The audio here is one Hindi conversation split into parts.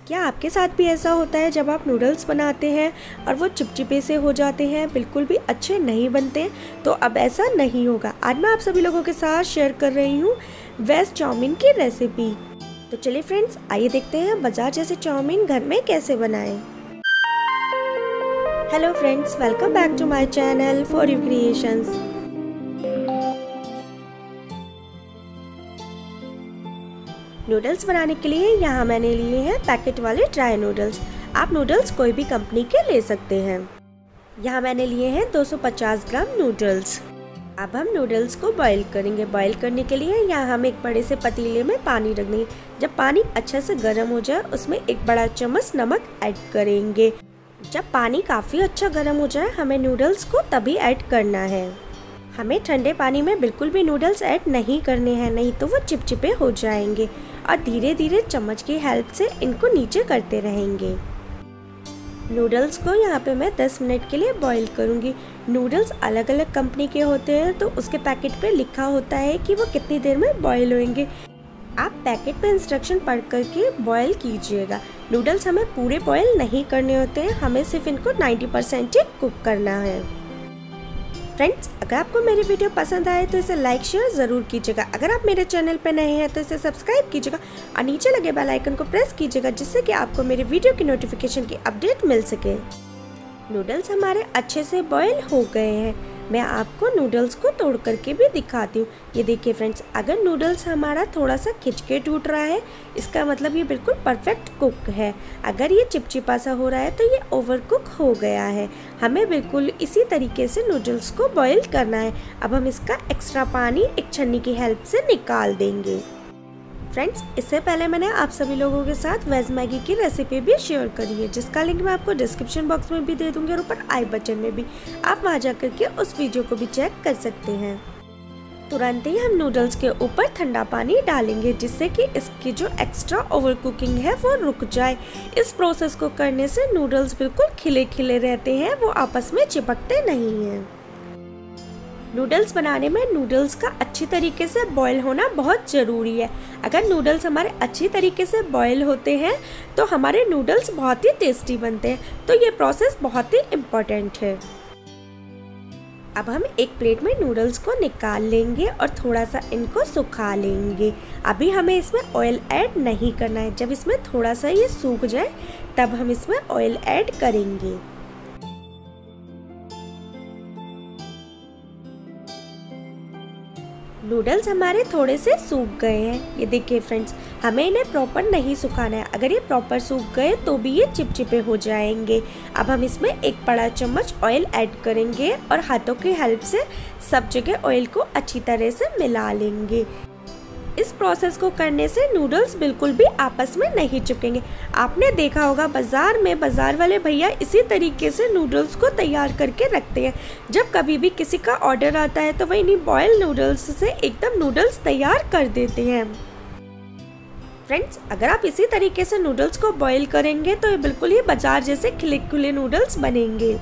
क्या आपके साथ भी ऐसा होता है जब आप नूडल्स बनाते हैं और वो चिपचिपे से हो जाते हैं, बिल्कुल भी अच्छे नहीं बनते? तो अब ऐसा नहीं होगा। आज मैं आप सभी लोगों के साथ शेयर कर रही हूँ वेज चाउमीन की रेसिपी। तो चलिए फ्रेंड्स, आइए देखते हैं बाजार जैसे चाउमीन घर में कैसे बनाएं। Hello friends, welcome back to my channel for you creations. Noodles बनाने के लिए यहाँ मैंने लिए हैं पैकेट वाले ड्राई नूडल्स। आप नूडल्स कोई भी कंपनी के ले सकते हैं। यहाँ मैंने लिए हैं 250 ग्राम नूडल्स। अब हम नूडल्स को बॉईल करेंगे। बॉईल करने के लिए यहाँ हम एक बड़े से पतीले में पानी रख देंगे। जब पानी अच्छे से गर्म हो जाए उसमें एक बड़ा चम्मच नमक ऐड करेंगे। जब पानी काफ़ी अच्छा गर्म हो जाए हमें नूडल्स को तभी ऐड करना है। हमें ठंडे पानी में बिल्कुल भी नूडल्स ऐड नहीं करने हैं, नहीं तो वो चिपचिपे हो जाएंगे। और धीरे धीरे चम्मच की हेल्प से इनको नीचे करते रहेंगे। नूडल्स को यहाँ पे मैं 10 मिनट के लिए बॉईल करूँगी। नूडल्स अलग अलग कंपनी के होते हैं तो उसके पैकेट पे लिखा होता है कि वो कितनी देर में बॉईल होंगे। आप पैकेट पे इंस्ट्रक्शन पढ़ करके बॉईल कीजिएगा। नूडल्स हमें पूरे बॉईल नहीं करने होते हैं, हमें सिर्फ इनको 90% ही कुक करना है। फ्रेंड्स, अगर आपको मेरी वीडियो पसंद आए तो इसे लाइक शेयर ज़रूर कीजिएगा। अगर आप मेरे चैनल पर नए हैं तो इसे सब्सक्राइब कीजिएगा और नीचे लगे बेल आइकन को प्रेस कीजिएगा, जिससे कि आपको मेरी वीडियो की नोटिफिकेशन की अपडेट मिल सके। नूडल्स हमारे अच्छे से बॉईल हो गए हैं। मैं आपको नूडल्स को तोड़ करके भी दिखाती हूँ। ये देखिए फ्रेंड्स, अगर नूडल्स हमारा थोड़ा सा खिंच के टूट रहा है इसका मतलब ये बिल्कुल परफेक्ट कुक है। अगर ये चिपचिपा सा हो रहा है तो ये ओवर कुक हो गया है। हमें बिल्कुल इसी तरीके से नूडल्स को बॉईल करना है। अब हम इसका एक्स्ट्रा पानी एक छन्नी की हेल्प से निकाल देंगे। फ्रेंड्स, इससे पहले मैंने आप सभी लोगों के साथ वेज मैगी की रेसिपी भी शेयर करी है, जिसका लिंक मैं आपको डिस्क्रिप्शन बॉक्स में भी दे दूंगी और ऊपर आई बटन में भी। आप वहां जाकर के उस वीडियो को भी चेक कर सकते हैं। तुरंत ही हम नूडल्स के ऊपर ठंडा पानी डालेंगे, जिससे कि इसकी जो एक्स्ट्रा ओवर कुकिंग है वो रुक जाए। इस प्रोसेस को करने से नूडल्स बिल्कुल खिले खिले रहते हैं, वो आपस में चिपकते नहीं हैं। नूडल्स बनाने में नूडल्स का अच्छी तरीके से बॉईल होना बहुत ज़रूरी है। अगर नूडल्स हमारे अच्छी तरीके से बॉईल होते हैं तो हमारे नूडल्स बहुत ही टेस्टी बनते हैं। तो ये प्रोसेस बहुत ही इम्पोर्टेंट है। अब हम एक प्लेट में नूडल्स को निकाल लेंगे और थोड़ा सा इनको सुखा लेंगे। अभी हमें इसमें ऑयल ऐड नहीं करना है। जब इसमें थोड़ा सा ये सूख जाए तब हम इसमें ऑयल ऐड करेंगे। नूडल्स हमारे थोड़े से सूख गए हैं। ये देखिए फ्रेंड्स, हमें इन्हें प्रॉपर नहीं सुखाना है। अगर ये प्रॉपर सूख गए तो भी ये चिपचिपे हो जाएंगे। अब हम इसमें एक बड़ा चम्मच ऑयल ऐड करेंगे और हाथों की हेल्प से सब जगह ऑयल को अच्छी तरह से मिला लेंगे। इस प्रोसेस को करने से नूडल्स बिल्कुल भी आपस में नहीं चिपकेंगे। आपने देखा होगा बाजार वाले भैया इसी तरीके से नूडल्स को तैयार करके रखते हैं। जब कभी भी किसी का ऑर्डर आता है तो वह इन्हीं बॉयल नूडल्स से एकदम नूडल्स तैयार कर देते हैं। फ्रेंड्स, अगर आप इसी तरीके से नूडल्स को बॉईल करेंगे तो ये बिल्कुल ही बाजार जैसे खिले खुले नूडल्स बनेंगे।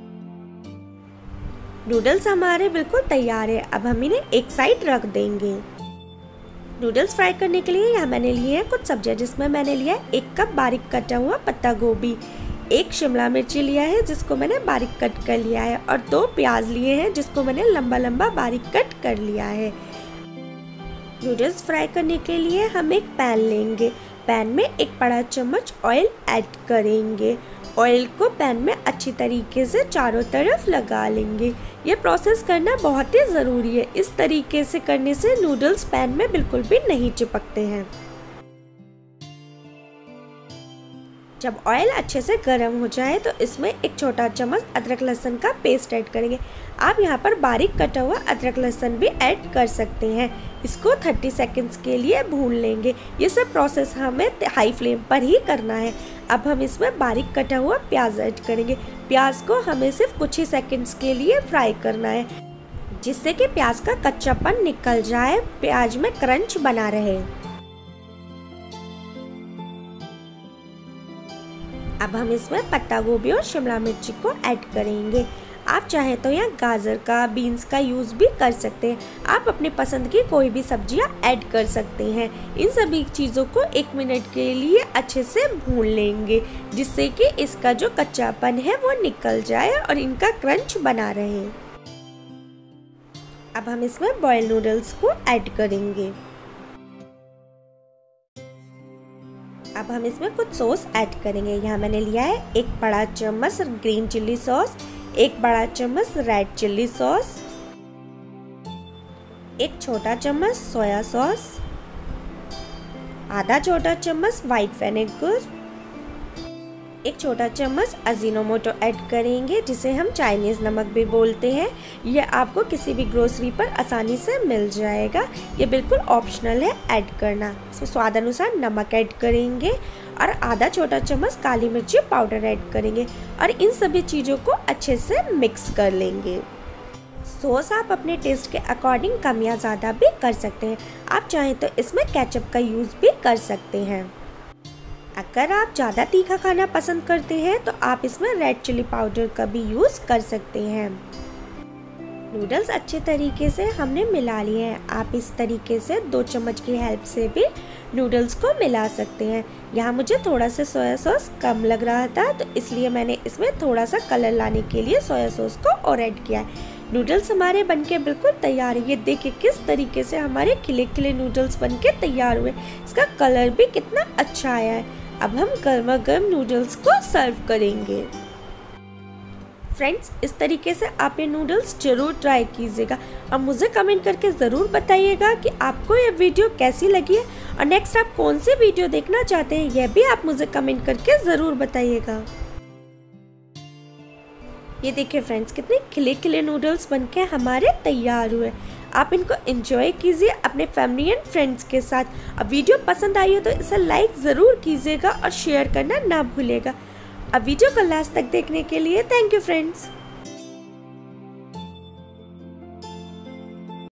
नूडल्स हमारे बिल्कुल तैयार है। अब हम इन्हें एक साइड रख देंगे। नूडल्स फ्राई करने के लिए यहाँ मैंने लिए हैं कुछ सब्जियाँ, जिसमें मैंने लिया है 1 कप बारीक कटा हुआ पत्ता गोभी, 1 शिमला मिर्ची लिया है जिसको मैंने बारीक कट कर लिया है और 2 प्याज लिए हैं जिसको मैंने लंबा लंबा बारीक कट कर लिया है। नूडल्स फ्राई करने के लिए हम एक पैन लेंगे। पैन में एक बड़ा चम्मच ऑयल ऐड करेंगे। ऑयल को पैन में अच्छी तरीके से चारों तरफ लगा लेंगे। ये प्रोसेस करना बहुत ही ज़रूरी है। इस तरीके से करने से नूडल्स पैन में बिल्कुल भी नहीं चिपकते हैं। जब ऑयल अच्छे से गर्म हो जाए तो इसमें एक छोटा चम्मच अदरक लहसुन का पेस्ट ऐड करेंगे। आप यहाँ पर बारीक कटा हुआ अदरक लहसुन भी ऐड कर सकते हैं। इसको 30 सेकंड्स के लिए भून लेंगे। ये सब प्रोसेस हमें हाई फ्लेम पर ही करना है। अब हम इसमें बारीक कटा हुआ प्याज ऐड करेंगे। प्याज को हमें सिर्फ कुछ ही सेकंड्स के लिए फ्राई करना है, जिससे कि प्याज का कच्चापन निकल जाए, प्याज में क्रंच बना रहे। अब हम इसमें पत्ता गोभी और शिमला मिर्ची को ऐड करेंगे। आप चाहे तो यहाँ गाजर का, बीन्स का यूज़ भी कर सकते हैं। आप अपने पसंद की कोई भी सब्जियाँ ऐड कर सकते हैं। इन सभी चीज़ों को 1 मिनट के लिए अच्छे से भून लेंगे, जिससे कि इसका जो कच्चापन है वो निकल जाए और इनका क्रंच बना रहे। अब हम इसमें बॉयल नूडल्स को ऐड करेंगे। अब हम इसमें कुछ सॉस ऐड करेंगे। यहाँ मैंने लिया है 1 बड़ा चम्मच ग्रीन चिल्ली सॉस, 1 बड़ा चम्मच रेड चिल्ली सॉस, 1 छोटा चम्मच सोया सॉस, आधा छोटा चम्मच व्हाइट विनेगर, 1 छोटा चम्मच अजीनोमोटो ऐड करेंगे, जिसे हम चाइनीज़ नमक भी बोलते हैं। यह आपको किसी भी ग्रोसरी पर आसानी से मिल जाएगा। ये बिल्कुल ऑप्शनल है ऐड करना। इसमें स्वाद अनुसार नमक ऐड करेंगे और आधा छोटा चम्मच काली मिर्ची पाउडर ऐड करेंगे और इन सभी चीज़ों को अच्छे से मिक्स कर लेंगे। सॉस आप अपने टेस्ट के अकॉर्डिंग कम या ज़्यादा भी कर सकते हैं। आप चाहें तो इसमें केचप का यूज़ भी कर सकते हैं। अगर आप ज़्यादा तीखा खाना पसंद करते हैं तो आप इसमें रेड चिली पाउडर का भी यूज़ कर सकते हैं। नूडल्स अच्छे तरीके से हमने मिला लिए हैं। आप इस तरीके से 2 चम्मच की हेल्प से भी नूडल्स को मिला सकते हैं। यहाँ मुझे थोड़ा सा सोया सॉस कम लग रहा था, तो इसलिए मैंने इसमें थोड़ा सा कलर लाने के लिए सोया सॉस को और ऐड किया है। नूडल्स हमारे बनके बिल्कुल तैयार है। ये देखिए किस तरीके से हमारे खिले खिले नूडल्स बनके तैयार हुए। इसका कलर भी कितना अच्छा आया है। अब हम गर्मा गर्म नूडल्स को सर्व करेंगे। फ्रेंड्स, इस तरीके से आप ये नूडल्स जरूर ट्राई कीजिएगा और मुझे कमेंट करके ज़रूर बताइएगा कि आपको ये वीडियो कैसी लगी है और नेक्स्ट आप कौन सी वीडियो देखना चाहते हैं, यह भी आप मुझे कमेंट करके ज़रूर बताइएगा। ये देखिए फ्रेंड्स, कितने खिले खिले नूडल्स बनके हमारे तैयार हुए। आप इनको एंजॉय कीजिए अपने फैमिली एंड फ्रेंड्स के साथ। अब वीडियो पसंद आई हो तो इसे लाइक ज़रूर कीजिएगा और शेयर करना ना भूलिएगा। अब वीडियो को लास्ट तक देखने के लिए थैंक यू फ्रेंड्स।